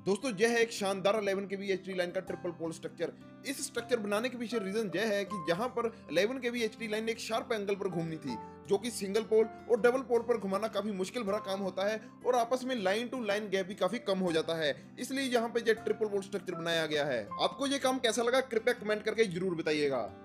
दोस्तों यह है एक शानदार 11 केवी एचडी लाइन का ट्रिपल पोल स्ट्रक्चर। इस स्ट्रक्चर बनाने के पीछे रीजन यह है कि जहां पर 11 केवी एचडी लाइन एक शार्प एंगल पर घूमनी थी, जो कि सिंगल पोल और डबल पोल पर घुमाना काफी मुश्किल भरा काम होता है और आपस में लाइन टू लाइन गैप भी काफी कम हो जाता है। इसलिए यहाँ पे ये ट्रिपल पोल स्ट्रक्चर बनाया गया है। आपको ये काम कैसा लगा कृपया कमेंट करके जरूर बताइएगा।